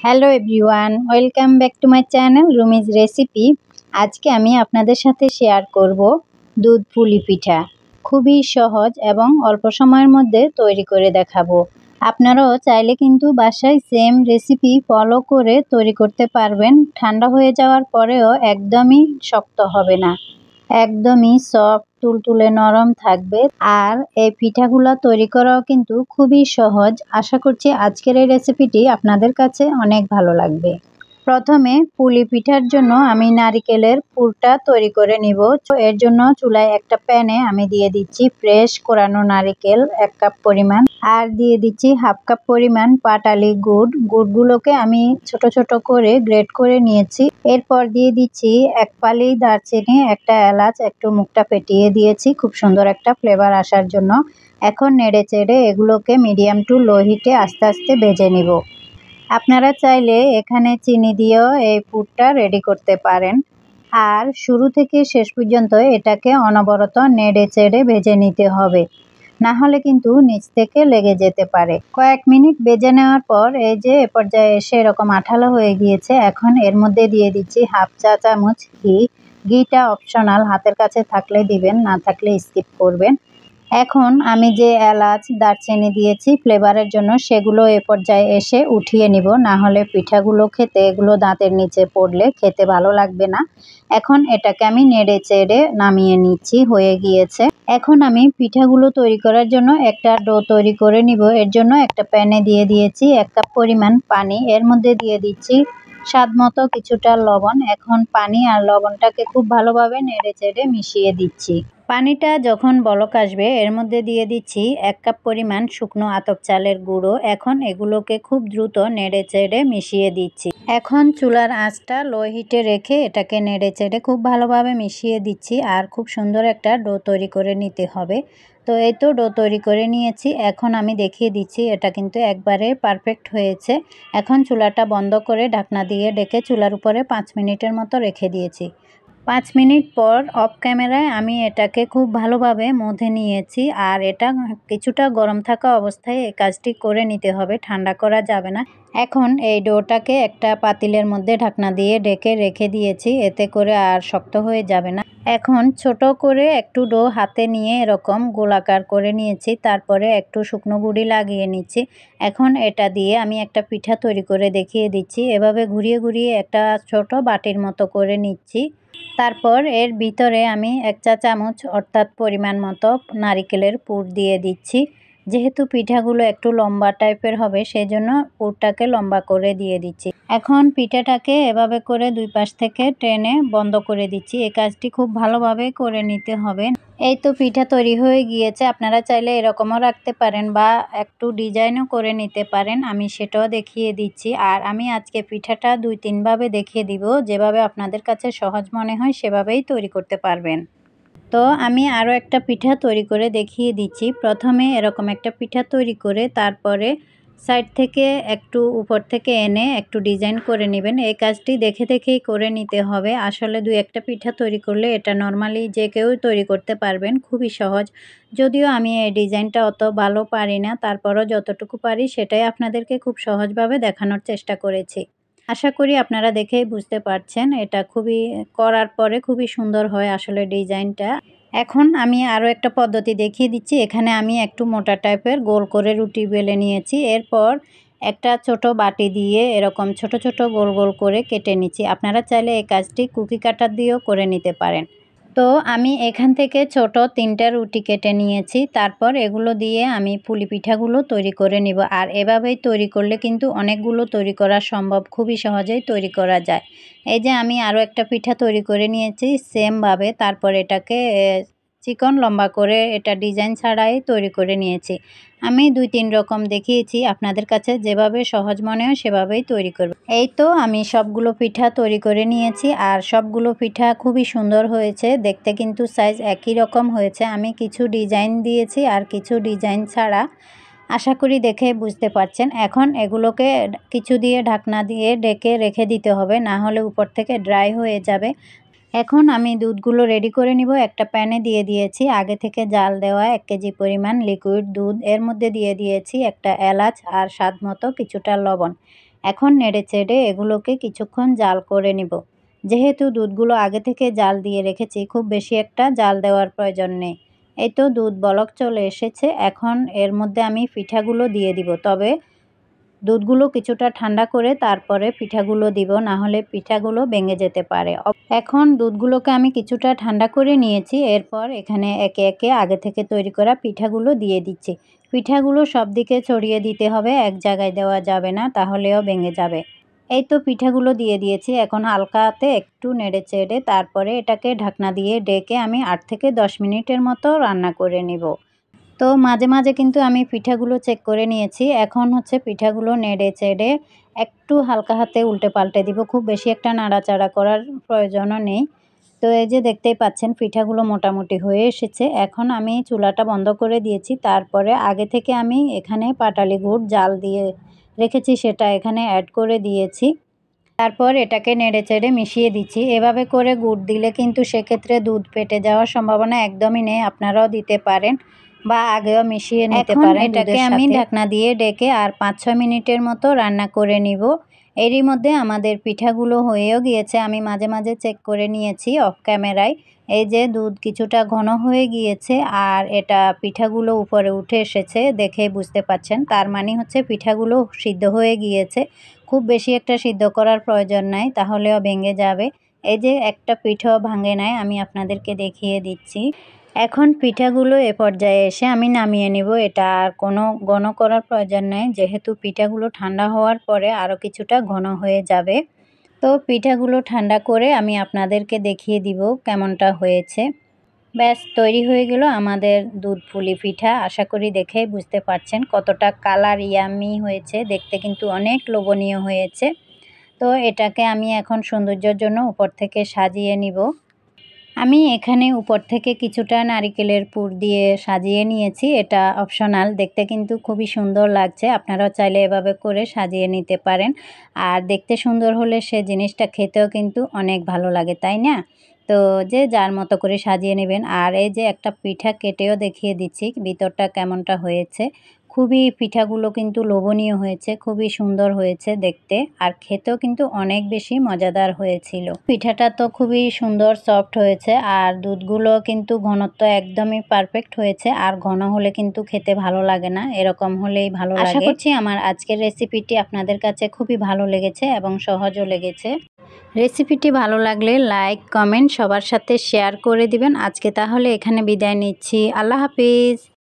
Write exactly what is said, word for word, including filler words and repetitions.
Hello everyone, welcome back to my channel Rumi's recipe. আজকে আমি আপনাদের সাথে শেয়ার করব দুধ পুলি পিঠা। খুবই সহজ এবং অল্প সময়ের মধ্যে তৈরি করে দেখাবো। আপনারাও চাইলে কিন্তু বাসায় সেম রেসিপি ফলো করে তৈরি করতে পারবেন। ঠান্ডা হয়ে যাওয়ার পরেও একদমই শক্ত হবে না, একদমই সফট তুলতুলে নরম থাকবে। আর এই পিঠাগুলো তৈরি করাও কিন্তু খুবই সহজ। আশা করছি আজকের এই রেসিপিটি আপনাদের কাছে অনেক ভালো লাগবে। প্রথমে পুলি পিঠার জন্য আমি নারিকেলের পুরটা তৈরি করে নিব। তো এর জন্য চুলায় একটা প্যানে আমি দিয়ে দিচ্ছি ফ্রেশ কোরানো নারিকেল এক কাপ পরিমাণ, আর দিয়ে দিচ্ছি হাফ কাপ পরিমাণ পাটালি গুড়। গুড়গুলোকে আমি ছোট ছোট করে গ্রেট করে নিয়েছি। এরপর দিয়ে দিচ্ছি এক ফালি দারচিনি, একটা এলাচ, একটু মুখটা ফেটিয়ে দিয়েছি খুব সুন্দর একটা ফ্লেভার আসার জন্য। এখন নেড়ে চেড়ে এগুলোকে মিডিয়াম টু লো হিটে আস্তে আস্তে ভেজে নিব। আপনারা চাইলে এখানে চিনি দিয়েও এই পুরটা রেডি করতে পারেন। আর শুরু থেকে শেষ পর্যন্ত এটাকে অনবরত নেড়ে চেড়ে ভেজে নিতে হবে, না হলে কিন্তু নিচ থেকে লেগে যেতে পারে। কয়েক মিনিট ভেজে নেওয়ার পর এই যে এ পর্যায়ে এসে এরকম আঠালো হয়ে গিয়েছে। এখন এর মধ্যে দিয়ে দিচ্ছি হাফ চা চামচ ঘি। ঘিটা অপশনাল, হাতের কাছে থাকলে দিবেন, না থাকলে স্কিপ করবেন। এখন আমি যে এলাচ দারচিনি দিয়েছি ফ্লেভারের জন্য, সেগুলো এ পর্যায়ে এসে উঠিয়ে নিব, না হলে পিঠাগুলো খেতে এগুলো দাঁতের নিচে পড়লে খেতে ভালো লাগবে না। এখন এটাকে আমি নেড়ে চেড়ে নামিয়ে নিচ্ছি, হয়ে গিয়েছে। এখন আমি পিঠাগুলো তৈরি করার জন্য একটা ডো তৈরি করে নিব। এর জন্য একটা প্যানে দিয়ে দিয়েছি এক কাপ পরিমাণ পানি। এর মধ্যে দিয়ে দিচ্ছি স্বাদ মতো কিছুটা লবণ। এখন পানি আর লবণটাকে খুব ভালোভাবে নেড়ে চেড়ে মিশিয়ে দিচ্ছি। পানিটা যখন বলক আসবে এর মধ্যে দিয়ে দিচ্ছি এক কাপ পরিমাণ শুকনো আতপ চালের গুঁড়ো। এখন এগুলোকে খুব দ্রুত নেড়ে চেড়ে মিশিয়ে দিচ্ছি। এখন চুলার আঁচটা লো হিটে রেখে এটাকে নেড়ে চেড়ে খুব ভালোভাবে মিশিয়ে দিচ্ছি। আর খুব সুন্দর একটা ডো তৈরি করে নিতে হবে। তো এই তো ডো তৈরি করে নিয়েছি। এখন আমি দেখিয়ে দিচ্ছি এটা কিন্তু একবারে পারফেক্ট হয়েছে। এখন চুলাটা বন্ধ করে ঢাকনা দিয়ে ডেকে চুলার উপরে পাঁচ মিনিটের মতো রেখে দিয়েছি। পাঁচ মিনিট পর অফ ক্যামেরায় আমি এটাকে খুব ভালোভাবে মধে নিয়েছি। আর এটা কিছুটা গরম থাকা অবস্থায় এই কাজটি করে নিতে হবে, ঠান্ডা করা যাবে না। এখন এই ডোটাকে একটা পাতিলের মধ্যে ঢাকনা দিয়ে ঢেকে রেখে দিয়েছি, এতে করে আর শক্ত হয়ে যাবে না। এখন ছোট করে একটু ডো হাতে নিয়ে এরকম গোলাকার করে নিয়েছি, তারপরে একটু শুকনো গুঁড়ি লাগিয়ে নিচ্ছি। এখন এটা দিয়ে আমি একটা পিঠা তৈরি করে দেখিয়ে দিচ্ছি। এভাবে ঘুরিয়ে ঘুরিয়ে একটা ছোট বাটির মতো করে নিচ্ছি। তারপর এর ভিতরে আমি এক চা চামচ অর্থাৎ পরিমাণ মতো নারিকেলের পুর দিয়ে দিচ্ছি। যেহেতু পিঠাগুলো একটু লম্বা টাইপের হবে সেই জন্য পুরটাকে লম্বা করে দিয়ে দিচ্ছি। এখন পিঠাটাকে এভাবে করে দুই পাশ থেকে টেনে বন্ধ করে দিচ্ছি। এই কাজটি খুব ভালোভাবে করে নিতে হবে। এই তো পিঠা তৈরি হয়ে গিয়েছে। আপনারা চাইলে এরকমও রাখতে পারেন বা একটু ডিজাইনও করে নিতে পারেন, আমি সেটাও দেখিয়ে দিচ্ছি। আর আমি আজকে পিঠাটা দুই তিনভাবে দেখিয়ে দিব, যেভাবে আপনাদের কাছে সহজ মনে হয় সেভাবেই তৈরি করতে পারবেন। তো আমি আরও একটা পিঠা তৈরি করে দেখিয়ে দিচ্ছি। প্রথমে এরকম একটা পিঠা তৈরি করে তারপরে সাইড থেকে একটু উপর থেকে এনে একটু ডিজাইন করে নেবেন। এই কাজটি দেখে দেখেই করে নিতে হবে। আসলে দুই একটা পিঠা তৈরি করলে এটা নর্মালি যে কেউ তৈরি করতে পারবেন, খুবই সহজ। যদিও আমি এই ডিজাইনটা অত ভালো পারি না, তারপরও যতটুকু পারি সেটাই আপনাদেরকে খুব সহজভাবে দেখানোর চেষ্টা করেছি। আশা করি আপনারা দেখেই বুঝতে পারছেন এটা খুবই করার পরে খুবই সুন্দর হয় আসলে ডিজাইনটা। এখন আমি আরও একটা পদ্ধতি দেখিয়ে দিচ্ছি। এখানে আমি একটু মোটা টাইপের গোল করে রুটি বেলে নিয়েছি। এরপর একটা ছোট বাটি দিয়ে এরকম ছোট ছোট গোল গোল করে কেটে নিচ্ছি। আপনারা চাইলে এই কাজটি কুকি কাটার দিয়েও করে নিতে পারেন। তো আমি এখান থেকে ছোট তিনটা রুটি কেটে নিয়েছি। তারপর এগুলো দিয়ে আমি পুলি পিঠাগুলো তৈরি করে নিব। আর এভাবেই তৈরি করলে কিন্তু অনেকগুলো তৈরি করা সম্ভব, খুবই সহজেই তৈরি করা যায়। এই যে আমি আরও একটা পিঠা তৈরি করে নিয়েছি সেমভাবে। তারপর এটাকে চিকন লম্বা করে এটা ডিজাইন ছাড়াই তৈরি করে নিয়েছি। আমি দুই তিন রকম দেখিয়েছি, আপনাদের কাছে যেভাবে সহজ মনে হয় সেভাবেই তৈরি করব। এই তো আমি সবগুলো পিঠা তৈরি করে নিয়েছি আর সবগুলো পিঠা খুবই সুন্দর হয়েছে। দেখতে কিন্তু সাইজ একই রকম হয়েছে। আমি কিছু ডিজাইন দিয়েছি আর কিছু ডিজাইন ছাড়া। আশা করি দেখে বুঝতে পারছেন। এখন এগুলোকে কিছু দিয়ে ঢাকনা দিয়ে ঢেকে রেখে দিতে হবে, না হলে উপর থেকে ড্রাই হয়ে যাবে। এখন আমি দুধগুলো রেডি করে নিব। একটা প্যানে দিয়ে দিয়েছি আগে থেকে জাল দেওয়া এক কেজি পরিমাণ লিকুইড দুধ। এর মধ্যে দিয়ে দিয়েছি একটা এলাচ আর স্বাদ মতো কিছুটা লবণ। এখন নেড়ে চেড়ে এগুলোকে কিছুক্ষণ জাল করে নিব। যেহেতু দুধগুলো আগে থেকে জাল দিয়ে রেখেছি, খুব বেশি একটা জাল দেওয়ার প্রয়োজন নেই। এই তো দুধ বলক চলে এসেছে। এখন এর মধ্যে আমি পিঠাগুলো দিয়ে দিব। তবে দুধগুলো কিছুটা ঠান্ডা করে তারপরে পিঠাগুলো দিব, না হলে পিঠাগুলো ভেঙে যেতে পারে। এখন দুধগুলোকে আমি কিছুটা ঠান্ডা করে নিয়েছি। এরপর এখানে একে একে আগে থেকে তৈরি করা পিঠাগুলো দিয়ে দিচ্ছি। পিঠাগুলো সব দিকে ছড়িয়ে দিতে হবে, এক জায়গায় দেওয়া যাবে না, তাহলেও ভেঙে যাবে। এই তো পিঠাগুলো দিয়ে দিয়েছি। এখন হালকা হাতে একটু নেড়ে চেড়ে তারপরে এটাকে ঢাকনা দিয়ে ঢেকে আমি আট থেকে দশ মিনিটের মতো রান্না করে নিব। তো মাঝে মাঝে কিন্তু আমি পিঠাগুলো চেক করে নিয়েছি। এখন হচ্ছে পিঠাগুলো নেড়ে চেড়ে একটু হালকা হাতে উল্টে পাল্টে দিব। খুব বেশি একটা নাড়াচাড়া করার প্রয়োজনও নেই। তো এই যে দেখতেই পাচ্ছেন পিঠাগুলো মোটামুটি হয়ে এসেছে। এখন আমি চুলাটা বন্ধ করে দিয়েছি। তারপরে আগে থেকে আমি এখানে পাটালি গুড় জাল দিয়ে রেখেছি, সেটা এখানে অ্যাড করে দিয়েছি। তারপর এটাকে নেড়ে চেড়ে মিশিয়ে দিচ্ছি। এভাবে করে গুড় দিলে কিন্তু সেক্ষেত্রে দুধ ফেটে যাওয়ার সম্ভাবনা একদমই নেই। আপনারাও দিতে পারেন বা আগেও মিশিয়ে নিতে পারেন। এটাকে আমি ঢাকনা দিয়ে ডেকে আর পাঁচ ছয় মিনিটের মতো রান্না করে নিব। এরই মধ্যে আমাদের পিঠাগুলো হয়েও গিয়েছে। আমি মাঝে মাঝে চেক করে নিয়েছি অফ ক্যামেরায়। এই যে দুধ কিছুটা ঘন হয়ে গিয়েছে আর এটা পিঠাগুলো উপরে উঠে এসেছে, দেখে বুঝতে পাচ্ছেন। তার মানে হচ্ছে পিঠাগুলো সিদ্ধ হয়ে গিয়েছে। খুব বেশি একটা সিদ্ধ করার প্রয়োজন নাই, তাহলেও ভেঙে যাবে। এই যে একটা পিঠাও ভাঙে নাই, আমি আপনাদেরকে দেখিয়ে দিচ্ছি। এখন পিঠাগুলো এ পর্যায়ে এসে আমি নামিয়ে নিব। এটা আর কোনো ঘন করার প্রয়োজন নেই, যেহেতু পিঠাগুলো ঠান্ডা হওয়ার পরে আরও কিছুটা ঘন হয়ে যাবে। তো পিঠাগুলো ঠান্ডা করে আমি আপনাদেরকে দেখিয়ে দিব কেমনটা হয়েছে। ব্যাস তৈরি হয়ে গেল আমাদের দুধ পুলি পিঠা। আশা করি দেখেই বুঝতে পারছেন কতটা কালার ইয়ামি হয়েছে, দেখতে কিন্তু অনেক লোভনীয় হয়েছে। তো এটাকে আমি এখন সৌন্দর্যের জন্য উপর থেকে সাজিয়ে নিব। আমি এখানে উপর থেকে কিছুটা নারিকেলের পুর দিয়ে সাজিয়ে নিয়েছি। এটা অপশনাল, দেখতে কিন্তু খুবই সুন্দর লাগছে। আপনারাও চাইলে এভাবে করে সাজিয়ে নিতে পারেন। আর দেখতে সুন্দর হলে সে জিনিসটা খেতেও কিন্তু অনেক ভালো লাগে, তাই না? তো যে যার মতো করে সাজিয়ে নেবেন। আর এই যে একটা পিঠা কেটেও দেখিয়ে দিচ্ছি ভিতরটা কেমনটা হয়েছে। খুবই পিঠাগুলো কিন্তু লোভনীয় হয়েছে, খুবই সুন্দর হয়েছে দেখতে, আর খেতেও কিন্তু অনেক বেশি মজাদার হয়েছিল। পিঠাটা তো খুবই সুন্দর সফট হয়েছে আর দুধগুলো কিন্তু ঘনত্ব একদমই পারফেক্ট হয়েছে। আর ঘন হলে কিন্তু খেতে ভালো লাগে না, এরকম হলেই ভালো লাগে। আশা করছি আমার আজকের রেসিপিটি আপনাদের কাছে খুবই ভালো লেগেছে এবং সহজও লেগেছে। রেসিপিটি ভালো লাগলে লাইক কমেন্ট সবার সাথে শেয়ার করে দিবেন। আজকে তাহলে এখানে বিদায় নিচ্ছি। আল্লাহ হাফিজ।